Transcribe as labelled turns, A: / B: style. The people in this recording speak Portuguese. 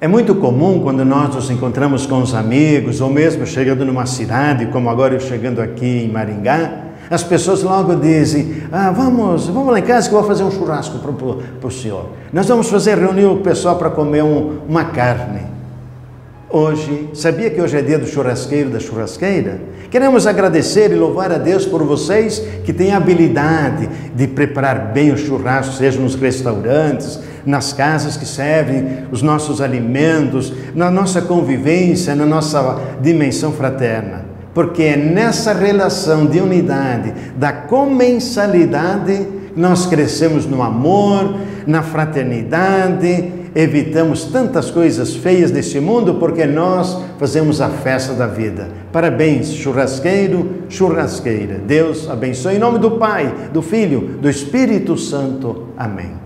A: É muito comum quando nós nos encontramos com os amigos, ou mesmo chegando numa cidade, como agora eu chegando aqui em Maringá, as pessoas logo dizem, vamos lá em casa que eu vou fazer um churrasco para o senhor. Nós vamos reunir o pessoal para comer uma carne. Hoje, sabia que hoje é dia do churrasqueiro, da churrasqueira? Queremos agradecer e louvar a Deus por vocês que têm a habilidade de preparar bem o churrasco, seja nos restaurantes, nas casas que servem os nossos alimentos, na nossa convivência, na nossa dimensão fraterna. Porque é nessa relação de unidade, da comensalidade, nós crescemos no amor, na fraternidade, evitamos tantas coisas feias desse mundo, porque nós fazemos a festa da vida. Parabéns, churrasqueiro, churrasqueira. Deus abençoe. Em nome do Pai, do Filho, do Espírito Santo. Amém.